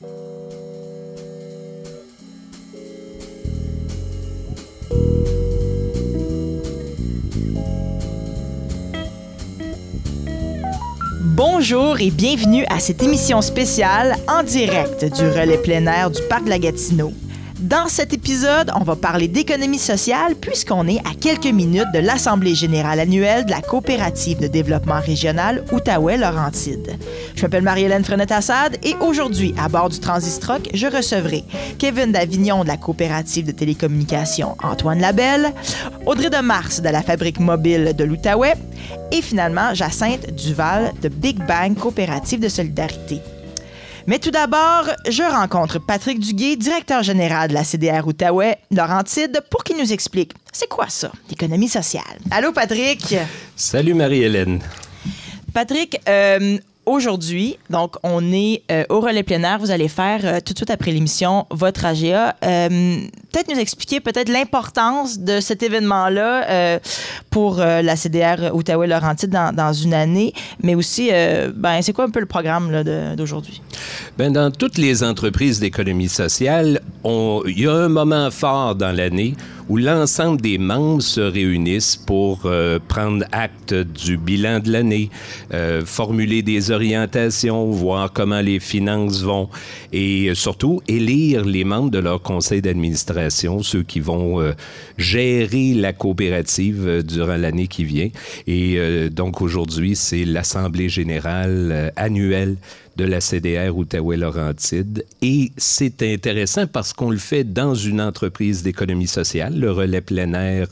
Bonjour et bienvenue à cette émission spéciale en direct du relais plein air du Parc de la Gatineau. Dans cet épisode, on va parler d'économie sociale puisqu'on est à quelques minutes de l'Assemblée générale annuelle de la Coopérative de développement régional Outaouais-Laurentides. Je m'appelle Marie-Hélène Frenette-Assad et aujourd'hui, à bord du Transistroc, je recevrai Kevin Davignon de la Coopérative de télécommunications Antoine Labelle, Audrey de Mars de la Fabrique mobile de l'Outaouais et finalement Jacinthe Duval de Big Bang Coopérative de solidarité. Mais tout d'abord, je rencontre Patrick Duguay, directeur général de la CDR Outaouais-Laurentides, pour qu'il nous explique c'est quoi ça, l'économie sociale. Allô, Patrick? Salut, Marie-Hélène. Patrick, aujourd'hui, donc, on est au relais plein air. Vous allez faire tout de suite après l'émission votre AGA. Peut-être nous expliquer l'importance de cet événement-là pour la CDR Outaouais-Laurentides dans une année, mais aussi, c'est quoi un peu le programme là, d'aujourd'hui? Dans toutes les entreprises d'économie sociale, il y a un moment fort dans l'année où l'ensemble des membres se réunissent pour prendre acte du bilan de l'année, formuler des orientations, voir comment les finances vont et surtout élire les membres de leur conseil d'administration, ceux qui vont gérer la coopérative durant l'année qui vient. Et donc aujourd'hui, c'est l'Assemblée générale annuelle de la CDR Outaouais-Laurentides. Et c'est intéressant parce qu'on le fait dans une entreprise d'économie sociale, le relais plein air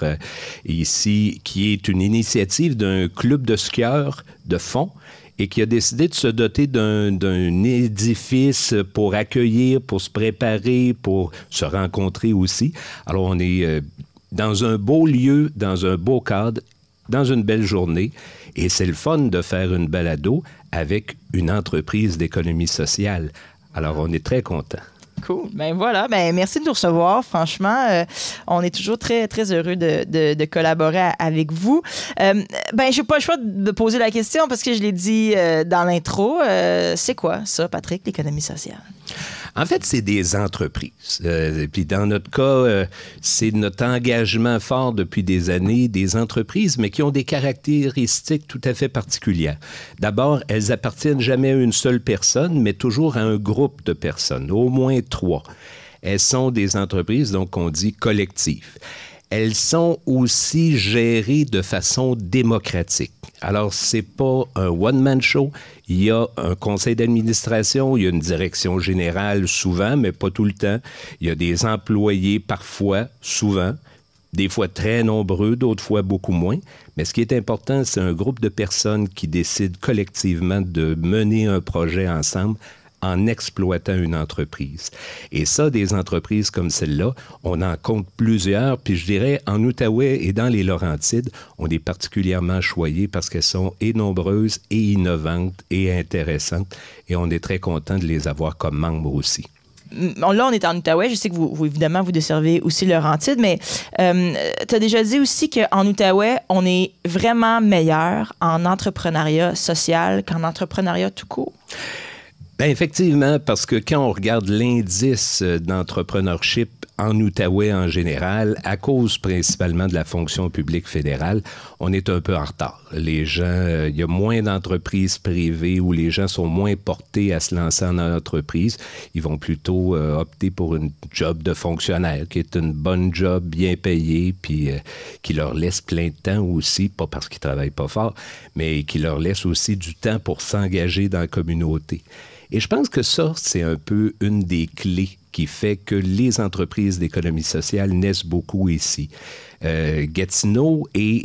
ici, qui est une initiative d'un club de skieurs de fond et qui a décidé de se doter d'un édifice pour accueillir, pour se préparer, pour se rencontrer aussi. Alors, on est dans un beau lieu, dans un beau cadre, dans une belle journée. Et c'est le fun de faire une balado avec une entreprise d'économie sociale. Alors, on est très contents. Cool. Voilà. Merci de nous recevoir. Franchement, on est toujours très, très heureux de collaborer avec vous. Je n'ai pas le choix de poser la question parce que je l'ai dit dans l'intro. C'est quoi ça, Patrick, l'économie sociale? En fait, c'est des entreprises. Puis dans notre cas, c'est notre engagement fort depuis des années, des entreprises, mais qui ont des caractéristiques tout à fait particulières. D'abord, elles appartiennent jamais à une seule personne, mais toujours à un groupe de personnes, au moins 3. Elles sont des entreprises, donc on dit collectives. Elles sont aussi gérées de façon démocratique. Alors, c'est pas un one-man show. Il y a un conseil d'administration, il y a une direction générale souvent, mais pas tout le temps. Il y a des employés parfois, souvent, des fois très nombreux, d'autres fois beaucoup moins. Mais ce qui est important, c'est un groupe de personnes qui décident collectivement de mener un projet ensemble en exploitant une entreprise. Et ça, des entreprises comme celle-là, on en compte plusieurs, puis je dirais, en Outaouais et dans les Laurentides, on est particulièrement choyés parce qu'elles sont et nombreuses, et innovantes, et intéressantes, et on est très content de les avoir comme membres aussi. Là, on est en Outaouais. Je sais que vous évidemment, vous desservez aussi Laurentides, mais tu as déjà dit aussi qu'en Outaouais, on est vraiment meilleur en entrepreneuriat social qu'en entrepreneuriat tout court. Effectivement, parce que quand on regarde l'indice d'entrepreneurship en Outaouais en général, à cause principalement de la fonction publique fédérale, on est un peu en retard. Les gens, il y a moins d'entreprises privées où les gens sont moins portés à se lancer en entreprise. Ils vont plutôt opter pour une job de fonctionnaire, qui est une bonne job bien payée, puis qui leur laisse plein de temps aussi, pas parce qu'ils travaillent pas fort, mais qui leur laisse aussi du temps pour s'engager dans la communauté. Et je pense que ça, c'est un peu une des clés qui fait que les entreprises d'économie sociale naissent beaucoup ici. Gatineau est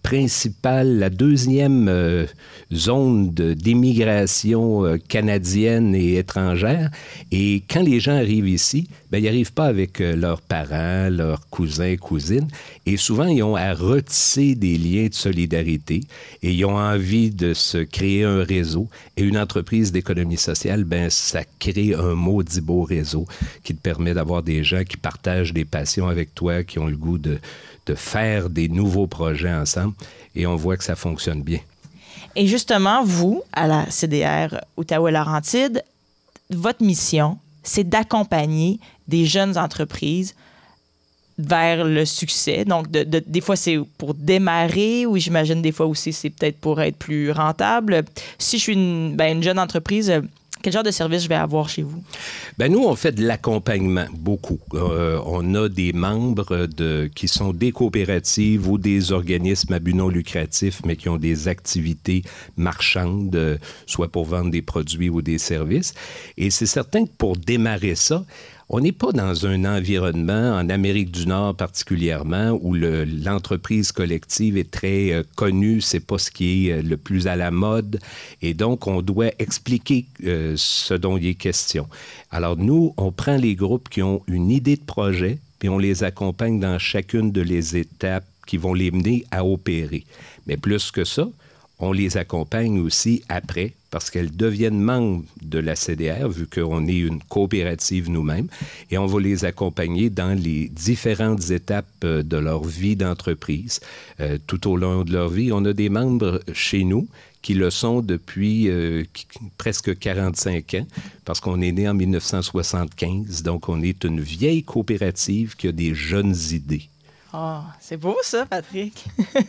la deuxième zone d'immigration canadienne et étrangère. Et quand les gens arrivent ici, ils n'arrivent pas avec leurs parents, leurs cousins, cousines. Et souvent, ils ont à retisser des liens de solidarité et ils ont envie de se créer un réseau. Et une entreprise d'économie sociale, ça crée un maudit beau réseau qui te permet d'avoir des gens qui partagent des passions avec toi, qui ont le goût de faire des nouveaux projets ensemble, et on voit que ça fonctionne bien. Et justement, vous, à la CDR Outaouais-Laurentides, votre mission, c'est d'accompagner des jeunes entreprises vers le succès. Donc, des fois, c'est pour démarrer, ou j'imagine des fois aussi, c'est peut-être pour être plus rentable. Si je suis une jeune entreprise, quel genre de service je vais avoir chez vous? Bien, nous, on fait de l'accompagnement, beaucoup. On a des membres qui sont des coopératives ou des organismes à but non lucratif, mais qui ont des activités marchandes, soit pour vendre des produits ou des services. Et c'est certain que pour démarrer ça, on n'est pas dans un environnement, en Amérique du Nord particulièrement, où l'entreprise collective est très connue, c'est pas ce qui est le plus à la mode, et donc on doit expliquer ce dont il est question. Alors nous, on prend les groupes qui ont une idée de projet, puis on les accompagne dans chacune de les étapes qui vont les mener à opérer. Mais plus que ça, on les accompagne aussi après, parce qu'elles deviennent membres de la CDR, vu qu'on est une coopérative nous-mêmes, et on va les accompagner dans les différentes étapes de leur vie d'entreprise. Tout au long de leur vie, on a des membres chez nous qui le sont depuis presque 45 ans, parce qu'on est né en 1975, donc on est une vieille coopérative qui a des jeunes idées. Oh, c'est beau ça, Patrick!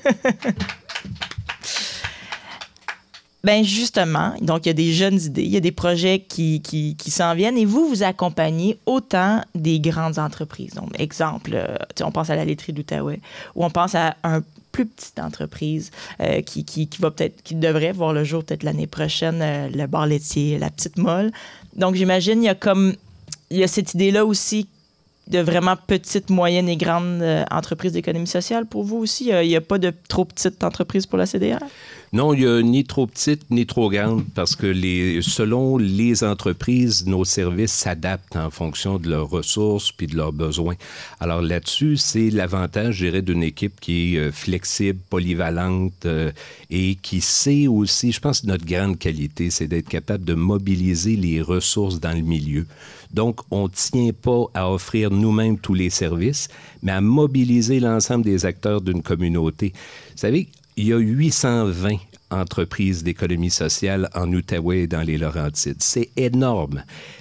Bien, justement, donc il y a des jeunes idées, il y a des projets qui s'en viennent et vous accompagnez autant des grandes entreprises. Donc, exemple, on pense à la laiterie de l'Outaouais ou on pense à une plus petite entreprise qui devrait voir le jour peut-être l'année prochaine, le bar laitier, la petite molle. Donc, j'imagine il y a cette idée-là aussi de vraiment petites, moyennes et grandes entreprises d'économie sociale pour vous aussi? Il n'y a pas de trop petites entreprises pour la CDR? Non, il n'y a ni trop petite ni trop grande parce que selon les entreprises, nos services s'adaptent en fonction de leurs ressources puis de leurs besoins. Alors là-dessus, c'est l'avantage, je dirais, d'une équipe qui est flexible, polyvalente et qui sait aussi, je pense que notre grande qualité, c'est d'être capable de mobiliser les ressources dans le milieu. Donc, on ne tient pas à offrir nous-mêmes tous les services, mais à mobiliser l'ensemble des acteurs d'une communauté. Vous savez, il y a 820 entreprises d'économie sociale en Outaouais et dans les Laurentides. C'est énorme.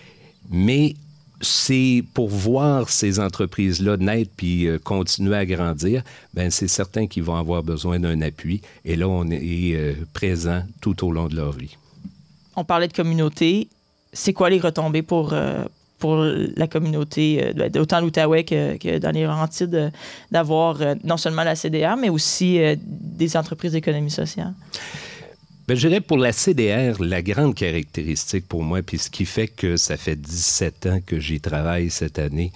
Mais c'est pour voir ces entreprises-là naître puis continuer à grandir, bien, c'est certain qu'ils vont avoir besoin d'un appui. Et là, on est présent tout au long de leur vie. On parlait de communauté. C'est quoi les retombées pour la communauté, autant l'Outaouais que dans les Laurentides, d'avoir non seulement la CDR, mais aussi des entreprises d'économie sociale? Bien, je dirais pour la CDR, la grande caractéristique pour moi, puis ce qui fait que ça fait 17 ans que j'y travaille cette année,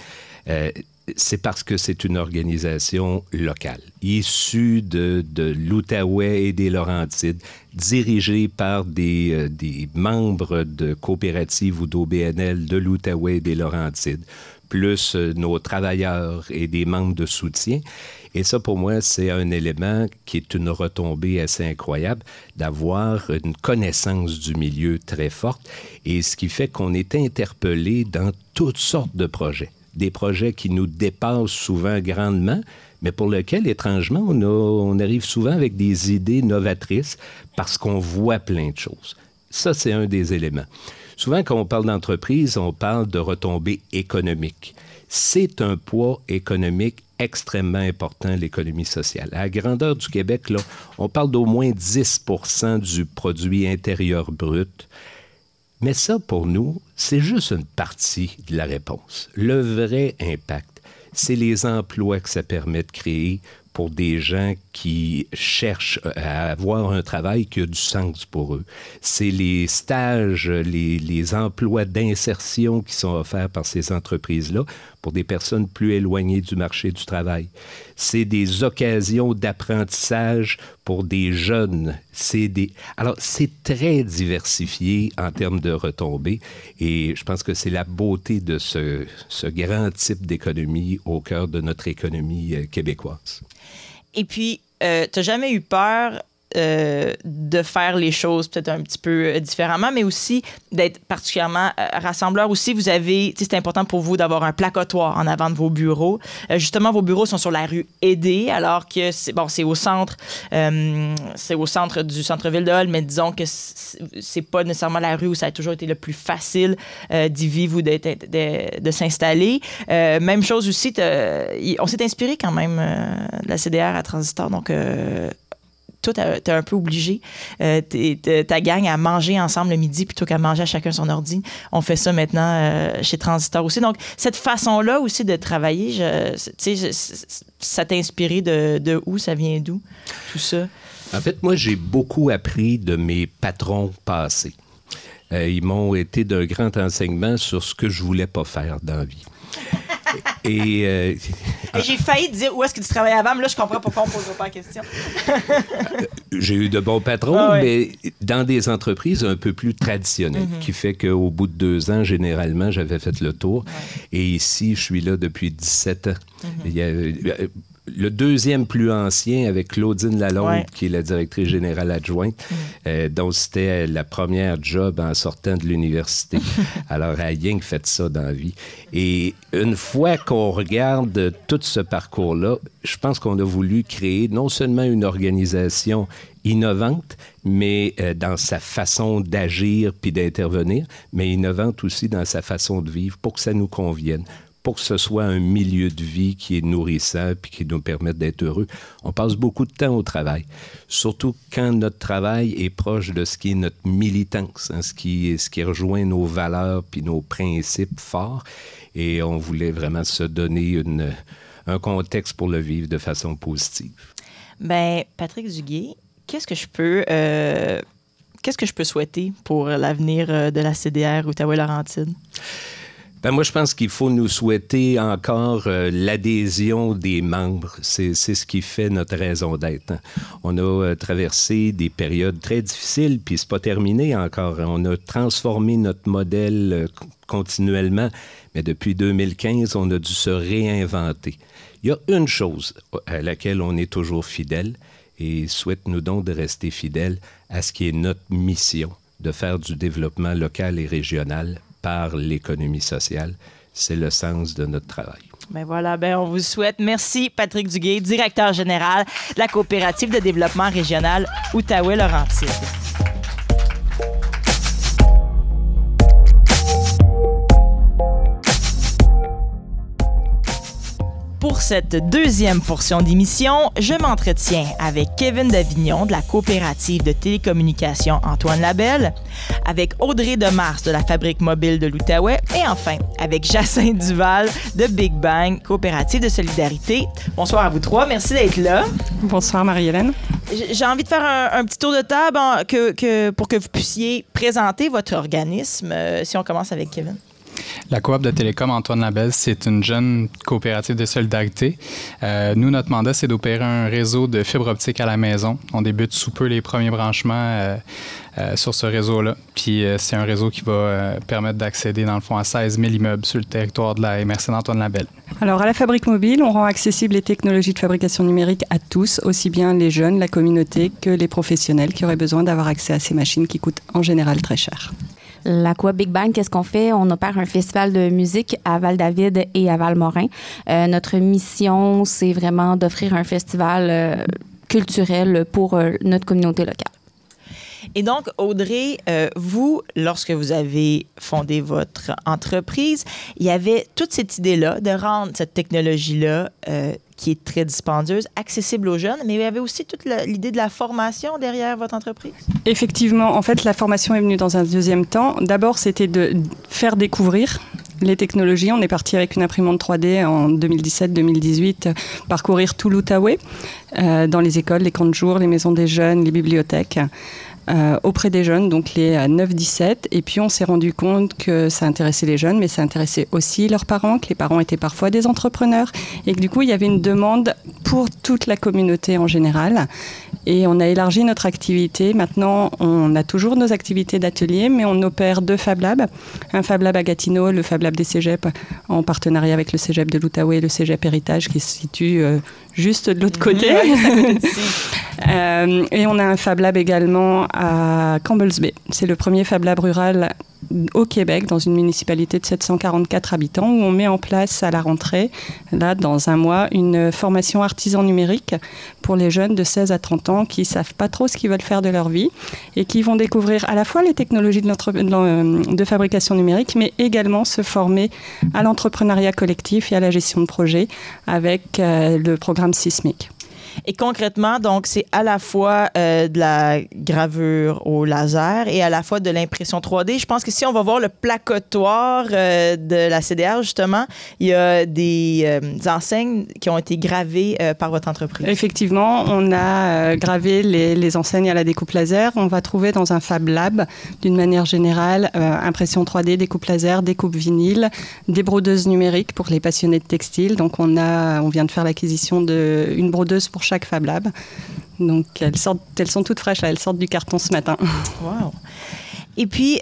c'est parce que c'est une organisation locale, issue de l'Outaouais et des Laurentides, dirigée par des membres de coopératives ou d'OBNL de l'Outaouais et des Laurentides, plus nos travailleurs et des membres de soutien. Et ça, pour moi, c'est un élément qui est une retombée assez incroyable, d'avoir une connaissance du milieu très forte, et ce qui fait qu'on est interpellé dans toutes sortes de projets. Des projets qui nous dépassent souvent grandement, mais pour lesquels, étrangement, on arrive souvent avec des idées novatrices parce qu'on voit plein de choses. Ça, c'est un des éléments. Souvent, quand on parle d'entreprise, on parle de retombées économiques. C'est un poids économique extrêmement important, l'économie sociale. À la grandeur du Québec, là, on parle d'au moins 10 % du produit intérieur brut. Mais ça, pour nous, c'est juste une partie de la réponse. Le vrai impact, c'est les emplois que ça permet de créer pour des gens qui cherchent à avoir un travail qui a du sens pour eux. C'est les stages, les emplois d'insertion qui sont offerts par ces entreprises-là pour des personnes plus éloignées du marché du travail. C'est des occasions d'apprentissage pour des jeunes. Alors, c'est très diversifié en termes de retombées et je pense que c'est la beauté de ce grand type d'économie au cœur de notre économie québécoise. Et puis, tu n'as jamais eu peur de faire les choses peut-être un petit peu différemment, mais aussi d'être particulièrement rassembleur. Aussi, vous avez, c'est important pour vous d'avoir un placotoir en avant de vos bureaux. Justement, vos bureaux sont sur la rue Aidé, alors que c'est au centre du centre-ville de Hull, mais disons que c'est pas nécessairement la rue où ça a toujours été le plus facile d'y vivre ou de s'installer. Même chose aussi, on s'est inspiré quand même de la CDR à Transistor, donc toi, t'es un peu obligé, ta gang, à manger ensemble le midi plutôt qu'à manger à chacun son ordi. On fait ça maintenant chez Transistor aussi. Donc, cette façon-là aussi de travailler, ça t'a inspiré de où? Ça vient d'où, tout ça? En fait, moi, j'ai beaucoup appris de mes patrons passés. Ils m'ont été d'un grand enseignement sur ce que je voulais pas faire dans la vie. Et j'ai failli te dire où est-ce que tu travaillais avant, mais là, je comprends pourquoi on ne pose pas la question. J'ai eu de bons patrons, mais dans des entreprises un peu plus traditionnelles, qui fait qu'au bout de 2 ans, généralement, j'avais fait le tour. Et ici, je suis là depuis 17 ans. Il y a, le deuxième plus ancien avec Claudine Lalonde, qui est la directrice générale adjointe, dont c'était la première job en sortant de l'université. Alors, elle a rien que fait ça dans la vie. Et une fois qu'on regarde tout ce parcours-là, je pense qu'on a voulu créer non seulement une organisation innovante, mais dans sa façon d'agir puis d'intervenir, mais innovante aussi dans sa façon de vivre pour que ça nous convienne, pour que ce soit un milieu de vie qui est nourrissant puis qui nous permette d'être heureux. On passe beaucoup de temps au travail, surtout quand notre travail est proche de ce qui est notre militance, ce qui rejoint nos valeurs puis nos principes forts. Et on voulait vraiment se donner un contexte pour le vivre de façon positive. Bien, Patrick Duguay, qu'est-ce que je peux souhaiter pour l'avenir de la CDR Outaouais-Laurentides? Ben moi, je pense qu'il faut nous souhaiter encore l'adhésion des membres. C'est ce qui fait notre raison d'être. Hein. On a traversé des périodes très difficiles, puis c'est pas terminé encore. On a transformé notre modèle continuellement, mais depuis 2015, on a dû se réinventer. Il y a une chose à laquelle on est toujours fidèle, et souhaite-nous donc de rester fidèles à ce qui est notre mission, de faire du développement local et régional par l'économie sociale. C'est le sens de notre travail. Ben voilà, on vous souhaite. Merci, Patrick Duguay, directeur général de la coopérative de développement régional Outaouais-Laurentides. Pour cette deuxième portion d'émission, je m'entretiens avec Kevin Davignon de la coopérative de télécommunications Antoine Labelle, avec Audrey Demars de la Fabrique mobile de l'Outaouais et enfin avec Jacinthe Duval de Big Bang, coopérative de solidarité. Bonsoir à vous trois, merci d'être là. Bonsoir Marie-Hélène. J'ai envie de faire un petit tour de table pour que vous puissiez présenter votre organisme. Si on commence avec Kevin. La coop de télécom Antoine Labelle, c'est une jeune coopérative de solidarité. Nous, notre mandat, c'est d'opérer un réseau de fibre optique à la maison. On débute sous peu les premiers branchements sur ce réseau-là. Puis c'est un réseau qui va permettre d'accéder, dans le fond, à 16 000 immeubles sur le territoire de la MRC d'Antoine Labelle. Alors, à la Fabrique mobile, on rend accessibles les technologies de fabrication numérique à tous, aussi bien les jeunes, la communauté, que les professionnels qui auraient besoin d'avoir accès à ces machines qui coûtent en général très cher. La coop Big Bang, qu'est-ce qu'on fait? On opère un festival de musique à Val-David et à Val-Morin. Notre mission, c'est vraiment d'offrir un festival culturel pour notre communauté locale. Et donc, Audrey, vous, lorsque vous avez fondé votre entreprise, il y avait toute cette idée-là de rendre cette technologie-là, qui est très dispendieuse, accessible aux jeunes, mais il y avait aussi toute l'idée de la formation derrière votre entreprise. Effectivement, en fait, la formation est venue dans un deuxième temps. D'abord, c'était de faire découvrir les technologies. On est parti avec une imprimante 3D en 2017-2018, parcourir tout l'Outaouais, dans les écoles, les camps de jour, les maisons des jeunes, les bibliothèques. Auprès des jeunes, donc les 9-17. Et puis, on s'est rendu compte que ça intéressait les jeunes, mais ça intéressait aussi leurs parents, que les parents étaient parfois des entrepreneurs. Et que du coup, il y avait une demande pour toute la communauté en général. Et on a élargi notre activité. Maintenant, on a toujours nos activités d'atelier, mais on opère 2 Fab Labs. Un Fab Lab à Gatineau, le Fab Lab des Cégeps, en partenariat avec le Cégep de l'Outaouais et le Cégep Héritage, qui se situe juste de l'autre côté. Et on a un Fab Lab également à Campbell's Bay. C'est le premier Fab Lab rural au Québec, dans une municipalité de 744 habitants, où on met en place à la rentrée, là, dans un mois, une formation artisan numérique pour les jeunes de 16 à 30 ans qui ne savent pas trop ce qu'ils veulent faire de leur vie et qui vont découvrir à la fois les technologies de fabrication numérique, mais également se former à l'entrepreneuriat collectif et à la gestion de projets avec le programme Sismic. Et concrètement, donc, c'est à la fois de la gravure au laser et à la fois de l'impression 3D. Je pense que si on va voir le placotoir de la CDR, justement, il y a des enseignes qui ont été gravées par votre entreprise. Effectivement, on a gravé les enseignes à la découpe laser. On va trouver dans un Fab Lab, d'une manière générale, impression 3D, découpe laser, découpe vinyle, des brodeuses numériques pour les passionnés de textile. Donc, on vient de faire l'acquisition d'une brodeuse pour chaque Fab Lab. Donc, elles sont toutes fraîches, là. Elles sortent du carton ce matin. Wow! Et puis,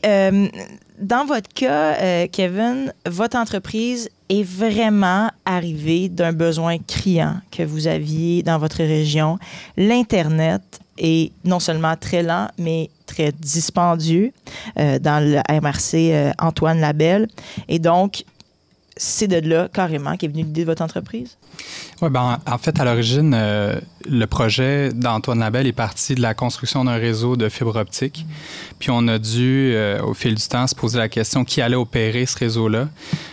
dans votre cas, Kevin, votre entreprise est vraiment arrivée d'un besoin criant que vous aviez dans votre région. L'Internet est non seulement très lent, mais très dispendieux dans le MRC Antoine Labelle. Et donc, c'est de là, carrément, qu'est venue l'idée de votre entreprise? Oui, ben, en fait, à l'origine, le projet d'Antoine Labelle est parti de la construction d'un réseau de fibre optique. Puis on a dû, au fil du temps, se poser la question qui allait opérer ce réseau-là.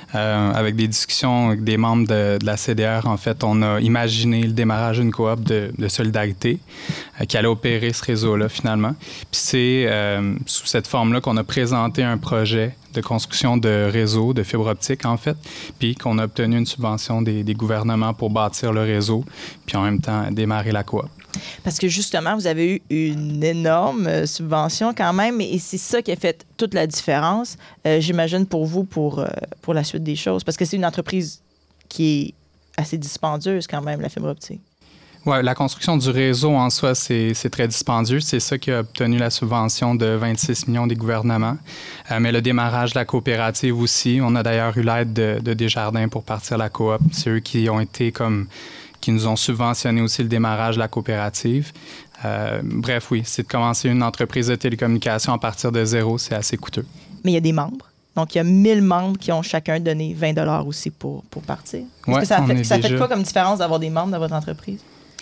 Avec des discussions avec des membres de la CDR, en fait, on a imaginé le démarrage d'une coop de solidarité qui allait opérer ce réseau-là, finalement. Puis c'est sous cette forme-là qu'on a présenté un projet de construction de réseau, de fibre optique, en fait, puis qu'on a obtenu une subvention des gouvernements pour bâtir le réseau, puis en même temps démarrer la coop. Parce que justement, vous avez eu une énorme subvention quand même, et c'est ça qui a fait toute la différence, j'imagine, pour vous, pour la suite des choses. Parce que c'est une entreprise qui est assez dispendieuse quand même, la fibre optique. Oui, la construction du réseau en soi, c'est très dispendieux. C'est ça qui a obtenu la subvention de 26 millions des gouvernements. Mais le démarrage de la coopérative aussi, on a d'ailleurs eu l'aide de Desjardins pour partir la coop. C'est eux qui nous ont subventionné aussi le démarrage de la coopérative. Bref, oui, c'est de commencer une entreprise de télécommunications à partir de zéro, c'est assez coûteux. Mais il y a des membres. Donc, il y a 1000 membres qui ont chacun donné 20 $ aussi pour partir. Est-ce que ça fait quoi comme différence d'avoir des membres dans votre entreprise?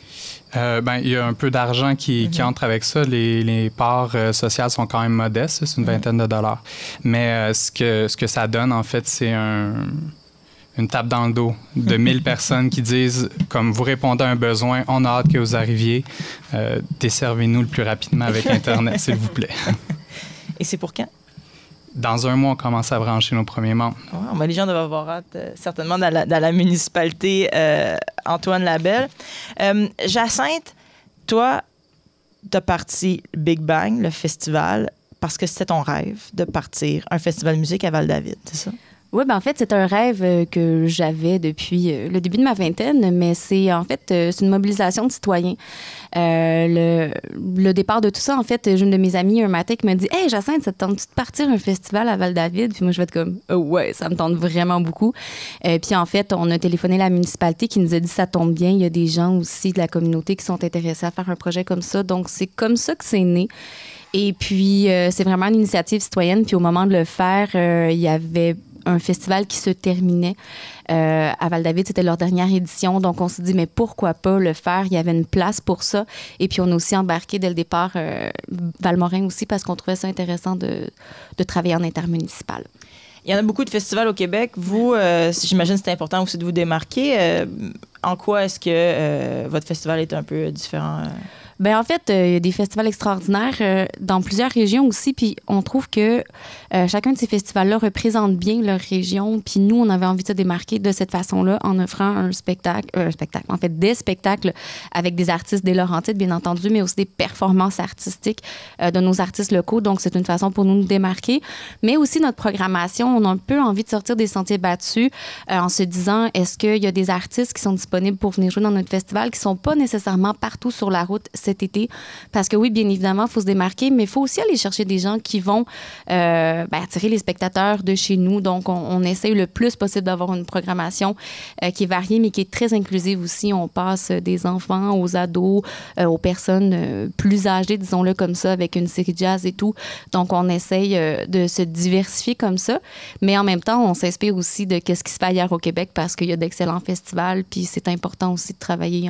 Il y a un peu d'argent qui entre avec ça. Les parts sociales sont quand même modestes, c'est une vingtaine de dollars. Mais ce que ça donne, en fait, c'est une tape dans le dos de 1000 personnes qui disent, comme vous répondez à un besoin, on a hâte que vous arriviez, desservez-nous le plus rapidement avec Internet, s'il vous plaît. Et c'est pour quand? Dans un mois, on commence à brancher nos premiers membres. Wow, les gens doivent avoir hâte, certainement, dans la municipalité Antoine Labelle. Jacinthe, toi, tu as parti Big Bang, le festival, parce que c'était ton rêve de partir un festival de musique à Val-David, c'est ça? Oui, en fait, c'est un rêve que j'avais depuis le début de ma vingtaine, mais c'est une mobilisation de citoyens. Le départ de tout ça, en fait, j'ai une de mes amies un matin qui me dit « Hey, Jacinthe, ça te tente-tu de partir un festival à Val-David? » Puis moi, je vais être comme « Ouais, ça me tente vraiment beaucoup. » Puis en fait, on a téléphoné à la municipalité qui nous a dit « Ça tombe bien, il y a des gens aussi de la communauté qui sont intéressés à faire un projet comme ça. » Donc, c'est comme ça que c'est né. Et puis, c'est vraiment une initiative citoyenne. Puis au moment de le faire, il y avait un festival qui se terminait à Val-David. C'était leur dernière édition. Donc, on s'est dit, mais pourquoi pas le faire? Il y avait une place pour ça. Et puis, on a aussi embarqué dès le départ Valmorin aussi parce qu'on trouvait ça intéressant de travailler en intermunicipal. Il y en a beaucoup de festivals au Québec. Vous, j'imagine que c'est important aussi de vous démarquer. En quoi est-ce que votre festival est un peu différent? Bien, en fait, il y a des festivals extraordinaires dans plusieurs régions aussi, puis on trouve que chacun de ces festivals-là représente bien leur région, puis nous, on avait envie de se démarquer de cette façon-là en offrant des spectacles avec des artistes des Laurentides, bien entendu, mais aussi des performances artistiques de nos artistes locaux, donc c'est une façon pour nous de nous démarquer. Mais aussi notre programmation, on a un peu envie de sortir des sentiers battus en se disant, est-ce qu'il y a des artistes qui sont disponibles pour venir jouer dans notre festival qui ne sont pas nécessairement partout sur la route cet cet été. Parce que oui, bien évidemment, il faut se démarquer, mais il faut aussi aller chercher des gens qui vont attirer les spectateurs de chez nous. Donc, on essaye le plus possible d'avoir une programmation qui est variée, mais qui est très inclusive aussi. On passe des enfants aux ados, aux personnes plus âgées, disons-le comme ça, avec une série jazz et tout. Donc, on essaye de se diversifier comme ça. Mais en même temps, on s'inspire aussi de ce qui se fait ailleurs au Québec parce qu'il y a d'excellents festivals. Puis c'est important aussi de travailler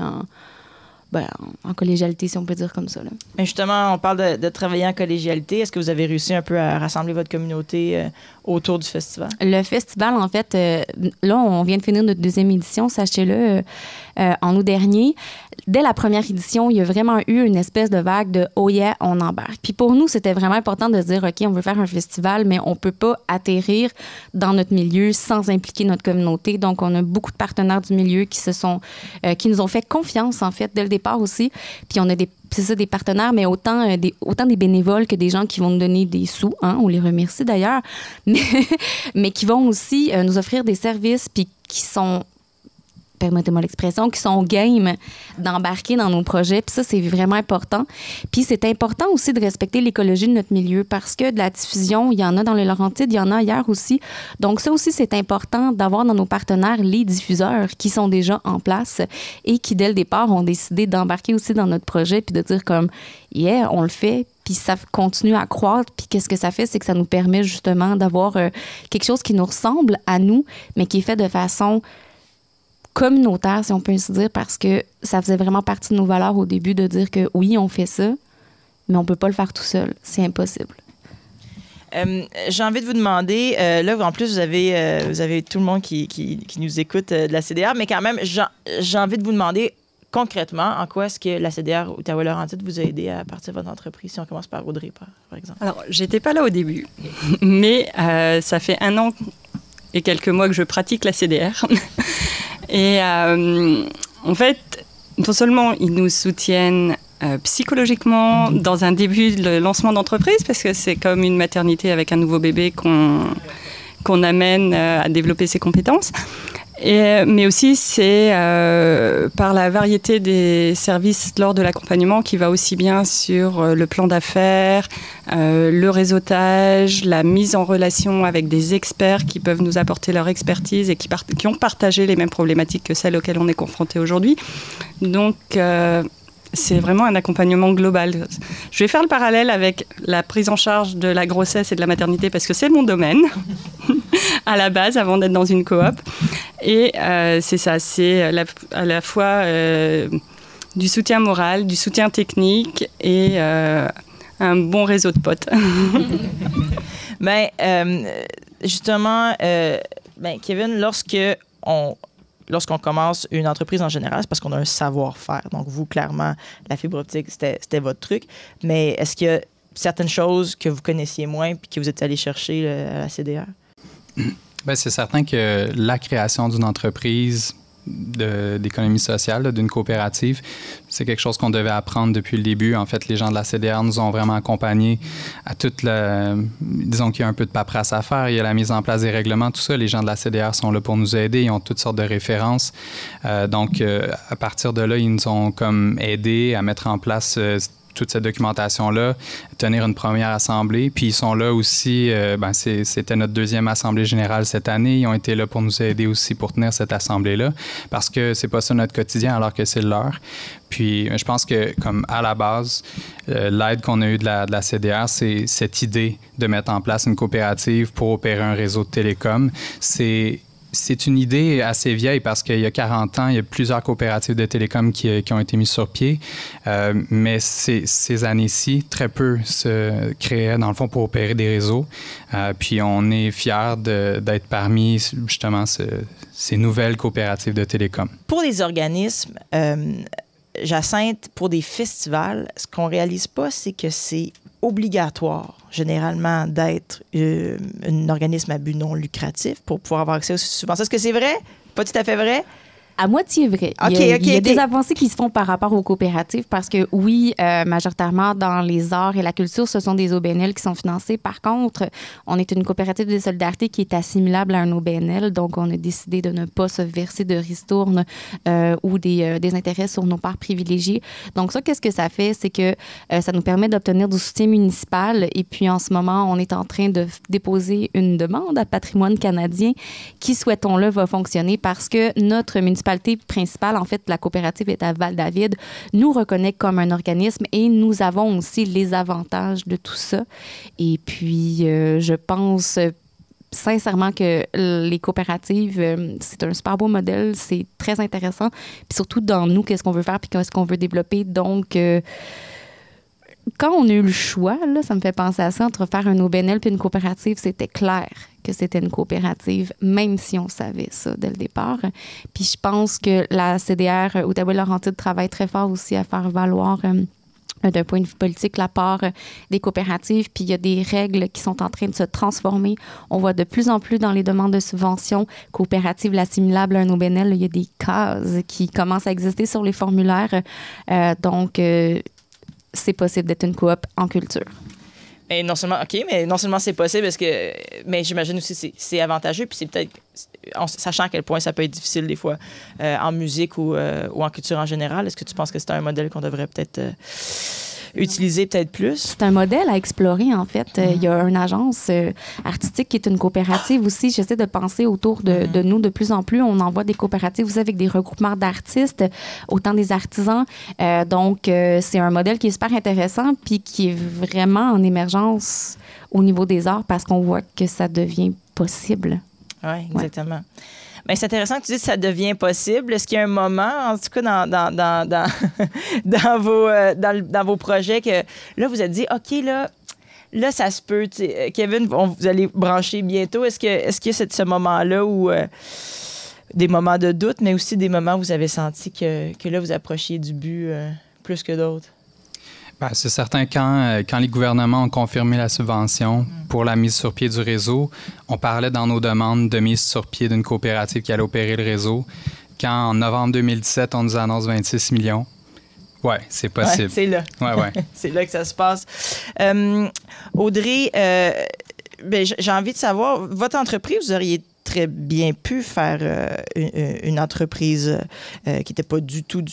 en collégialité, si on peut dire comme ça. Là. Mais justement, on parle de travailler en collégialité. Est-ce que vous avez réussi un peu à rassembler votre communauté autour du festival? Le festival, en fait, là, on vient de finir notre 2e édition, sachez-le, en août dernier. Dès la première édition, il y a vraiment eu une espèce de vague de « oh yeah, on embarque ». Puis pour nous, c'était vraiment important de se dire « OK, on veut faire un festival, mais on peut pas atterrir dans notre milieu sans impliquer notre communauté ». Donc, on a beaucoup de partenaires du milieu qui nous ont fait confiance, en fait, dès le départ aussi. Puis on a des partenaires, mais autant des bénévoles que des gens qui vont nous donner des sous, hein, on les remercie d'ailleurs, mais qui vont aussi nous offrir des services, puis qui sont, permettez-moi l'expression, qui sont game d'embarquer dans nos projets. Puis ça, c'est vraiment important. Puis c'est important aussi de respecter l'écologie de notre milieu parce que de la diffusion, il y en a dans les Laurentides, il y en a ailleurs aussi. Donc ça aussi, c'est important d'avoir dans nos partenaires les diffuseurs qui sont déjà en place et qui, dès le départ, ont décidé d'embarquer aussi dans notre projet puis de dire comme, yeah, on le fait. Puis ça continue à croître. Puis qu'est-ce que ça fait? C'est que ça nous permet justement d'avoir quelque chose qui nous ressemble à nous, mais qui est fait de façon communautaire, si on peut ainsi dire, parce que ça faisait vraiment partie de nos valeurs au début de dire que oui, on fait ça, mais on peut pas le faire tout seul. C'est impossible. J'ai envie de vous demander, là, en plus, vous avez tout le monde qui nous écoute de la CDR, mais quand même, j'ai envie de vous demander concrètement, en quoi est-ce que la CDR Outaouais-Laurentides vous a aidé à partir de votre entreprise, si on commence par Audrey, par exemple? Alors, j'étais pas là au début, mais ça fait 1 an et quelques mois que je pratique la CDR. Et en fait, non seulement ils nous soutiennent psychologiquement dans un début de lancement d'entreprise, parce que c'est comme une maternité avec un nouveau bébé qu'on amène à développer ses compétences. Mais aussi, c'est par la variété des services lors de l'accompagnement qui va aussi bien sur le plan d'affaires, le réseautage, la mise en relation avec des experts qui peuvent nous apporter leur expertise et qui ont partagé les mêmes problématiques que celles auxquelles on est confronté aujourd'hui. Donc, c'est vraiment un accompagnement global. Je vais faire le parallèle avec la prise en charge de la grossesse et de la maternité parce que c'est mon domaine à la base avant d'être dans une coop. Et c'est ça, c'est à la fois du soutien moral, du soutien technique et un bon réseau de potes. Justement, Kevin, lorsqu'on commence une entreprise en général, c'est parce qu'on a un savoir-faire. Donc, vous, clairement, la fibre optique, c'était votre truc. Mais est-ce qu'il y a certaines choses que vous connaissiez moins puis que vous êtes allé chercher à la CDR? Bien, c'est certain que la création d'une entreprise d'économie sociale, d'une coopérative, c'est quelque chose qu'on devait apprendre depuis le début. En fait, les gens de la CDR nous ont vraiment accompagnés à toute disons qu'il y a un peu de paperasse à faire, il y a la mise en place des règlements, tout ça. Les gens de la CDR sont là pour nous aider, ils ont toutes sortes de références. Donc, à partir de là, ils nous ont comme aidés à mettre en place toute cette documentation-là, tenir une première assemblée. Puis ils sont là aussi, c'était notre 2e assemblée générale cette année. Ils ont été là pour nous aider aussi pour tenir cette assemblée-là, parce que c'est pas ça notre quotidien, alors que c'est le leur. Puis je pense que, comme à la base, l'aide qu'on a eue de la CDR, c'est cette idée de mettre en place une coopérative pour opérer un réseau de télécom. C'est une idée assez vieille parce qu'il y a 40 ans, il y a plusieurs coopératives de télécom qui ont été mises sur pied. Mais ces années-ci, très peu se créaient, dans le fond, pour opérer des réseaux. Puis on est fiers d'être parmi, justement, ces nouvelles coopératives de télécom. Pour les organismes, Jacinthe, pour des festivals, ce qu'on ne réalise pas, c'est que c'est obligatoire, généralement, d'être un organisme à but non lucratif pour pouvoir avoir accès aux subventions. Est-ce que c'est vrai? Pas tout à fait vrai? À moitié vrai. Il y a des avancées qui se font par rapport aux coopératives parce que, oui, majoritairement, dans les arts et la culture, ce sont des OBNL qui sont financés. Par contre, on est une coopérative de solidarité qui est assimilable à un OBNL. Donc, on a décidé de ne pas se verser de ristournes ou des intérêts sur nos parts privilégiées. Donc, ça, qu'est-ce que ça fait? C'est que ça nous permet d'obtenir du soutien municipal. Et puis, en ce moment, on est en train de déposer une demande à Patrimoine canadien qui, souhaitons-le, va fonctionner parce que notre municipalité principale, en fait, la coopérative est à Val-David, nous reconnaît comme un organisme et nous avons aussi les avantages de tout ça. Et puis, je pense sincèrement que les coopératives, c'est un super beau modèle, c'est très intéressant. Puis surtout dans nous, qu'est-ce qu'on veut faire puis qu'est-ce qu'on veut développer. Donc, quand on a eu le choix, là, ça me fait penser à ça, entre faire un OBNL puis une coopérative, c'était clair que c'était une coopérative, même si on savait ça dès le départ. Puis je pense que la CDR Outaouais-Laurentides travaille très fort aussi à faire valoir d'un point de vue politique la part des coopératives. Puis il y a des règles qui sont en train de se transformer. On voit de plus en plus dans les demandes de subventions coopératives l'assimilables à un OBNL. Il y a des cases qui commencent à exister sur les formulaires. Donc, c'est possible d'être une coop en culture. Mais non seulement c'est possible, mais j'imagine aussi c'est avantageux, puis c'est peut-être, sachant à quel point ça peut être difficile des fois en musique ou en culture en général, est-ce que tu penses que c'est un modèle qu'on devrait peut-être utiliser peut-être plus? C'est un modèle à explorer, en fait. Il y a une agence artistique qui est une coopérative aussi. J'essaie de penser autour de nous de plus en plus. On envoie des coopératives aussi avec des regroupements d'artistes, autant des artisans. Donc, c'est un modèle qui est super intéressant puis qui est vraiment en émergence au niveau des arts parce qu'on voit que ça devient possible. Oui, exactement. Ouais. Bien, c'est intéressant que tu dises que ça devient possible. Est-ce qu'il y a un moment, en tout cas dans vos projets, que là, vous êtes dit, OK, là ça se peut. Kevin, vous allez brancher bientôt. Est-ce qu'il y a ce moment-là où des moments de doute, mais aussi des moments où vous avez senti que là, vous approchiez du but plus que d'autres? Bien, c'est certain, quand les gouvernements ont confirmé la subvention pour la mise sur pied du réseau, on parlait dans nos demandes de mise sur pied d'une coopérative qui allait opérer le réseau. Quand, en novembre 2017, on nous annonce 26 millions, oui, c'est possible. Ouais, c'est là. Ouais. C'est là que ça se passe. Audrey, j'ai envie de savoir, votre entreprise, vous auriez très bien pu faire une entreprise qui n'était pas du tout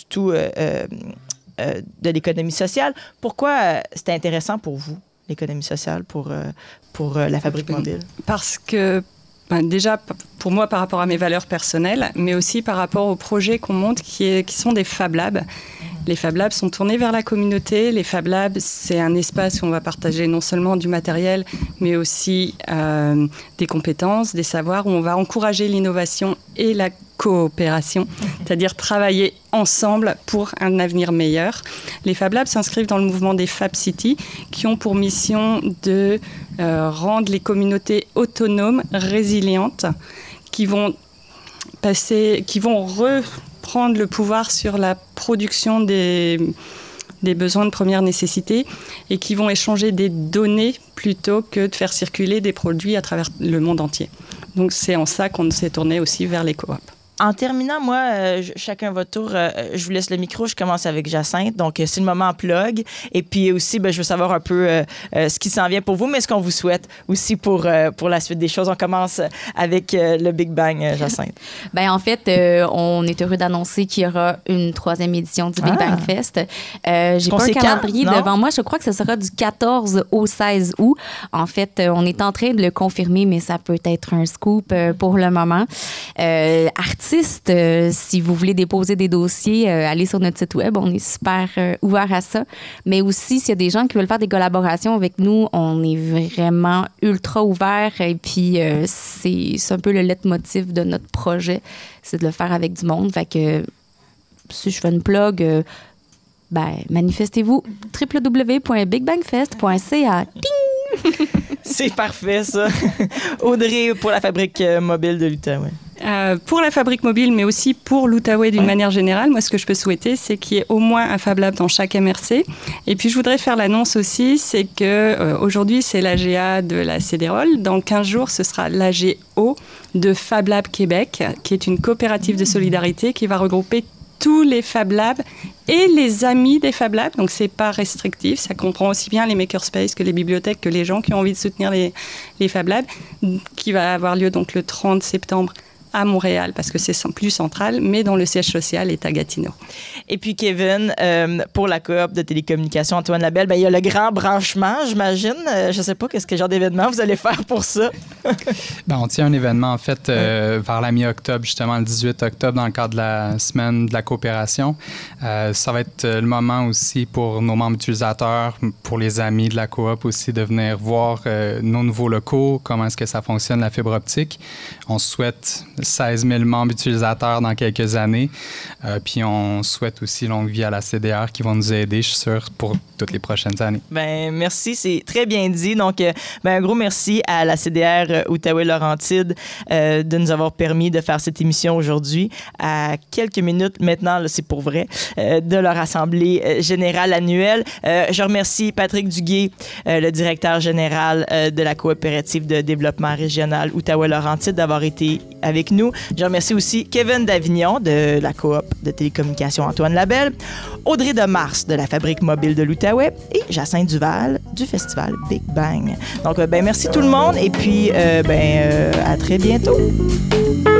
de l'économie sociale. Pourquoi c'était intéressant pour vous, l'économie sociale, pour la Fabrique mobile? Parce que, déjà, pour moi, par rapport à mes valeurs personnelles, mais aussi par rapport aux projets qu'on monte qui sont des Fab Labs. Les Fab Labs sont tournés vers la communauté. Les Fab Labs, c'est un espace où on va partager non seulement du matériel, mais aussi des compétences, des savoirs, où on va encourager l'innovation et la coopération, c'est-à-dire travailler ensemble pour un avenir meilleur. Les Fab Labs s'inscrivent dans le mouvement des Fab City qui ont pour mission de rendre les communautés autonomes, résilientes, qui vont reprendre le pouvoir sur la production des besoins de première nécessité et qui vont échanger des données plutôt que de faire circuler des produits à travers le monde entier. Donc c'est en ça qu'on s'est tourné aussi vers les coops. En terminant, moi, chacun votre tour, je vous laisse le micro. Je commence avec Jacinthe. Donc, c'est le moment plug. Et puis aussi, je veux savoir un peu ce qui s'en vient pour vous, mais ce qu'on vous souhaite aussi pour la suite des choses. On commence avec le Big Bang, Jacinthe. Bien, en fait, on est heureux d'annoncer qu'il y aura une 3e édition du Big Bang Fest. J'ai pas un calendrier devant moi. Je crois que ce sera du 14 au 16 août. En fait, on est en train de le confirmer, mais ça peut être un scoop pour le moment. Si vous voulez déposer des dossiers, allez sur notre site web. On est super ouvert à ça. Mais aussi, s'il y a des gens qui veulent faire des collaborations avec nous, on est vraiment ultra ouvert. Et puis, c'est un peu le leitmotiv de notre projet, c'est de le faire avec du monde. Fait que, si je fais une plug, manifestez-vous. www.bigbangfest.ca. C'est parfait, ça. Audrey, pour la Fabrique mobile de l'Outaouais. Pour la Fabrique mobile, mais aussi pour l'Outaouais d'une manière générale, moi, ce que je peux souhaiter, c'est qu'il y ait au moins un Fab Lab dans chaque MRC. Et puis, je voudrais faire l'annonce aussi, c'est qu'aujourd'hui, c'est l'AGA de la CDROL. Dans 15 jours, ce sera l'AGO de Fab Lab Québec, qui est une coopérative de solidarité qui va regrouper tous les Fab Labs et les amis des Fab Labs. Donc, c'est pas restrictif. Ça comprend aussi bien les makerspaces que les bibliothèques, que les gens qui ont envie de soutenir les Fab Labs, qui va avoir lieu donc le 30 septembre à Montréal, parce que c'est plus central, mais dont le siège social est à Gatineau. Et puis, Kevin, pour la coop de télécommunications Antoine Labelle, ben, il y a le grand branchement, j'imagine. Je ne sais pas quel genre d'événement vous allez faire pour ça. Ben, on tient un événement, en fait, vers la mi-octobre, justement, le 18 octobre, dans le cadre de la semaine de la coopération. Ça va être le moment aussi pour nos membres utilisateurs, pour les amis de la coop aussi, de venir voir nos nouveaux locaux, comment est-ce que ça fonctionne, la fibre optique. On souhaite 16 000 membres utilisateurs dans quelques années. Puis on souhaite aussi longue vie à la CDR qui vont nous aider, je suis sûr, pour toutes les prochaines années. Ben merci, c'est très bien dit. Donc, un gros merci à la CDR Outaouais-Laurentide de nous avoir permis de faire cette émission aujourd'hui. À quelques minutes maintenant, là, c'est pour vrai, de leur assemblée générale annuelle. Je remercie Patrick Duguay, le directeur général de la coopérative de développement régional Outaouais-Laurentide, d'avoir été avec nous. Je remercie aussi Kevin Davignon de la coop de télécommunications Antoine Labelle, Audrey de Mars de la Fabrique mobile de l'Outaouais et Jacinthe Duval du festival Big Bang. Donc, merci tout le monde et puis à très bientôt.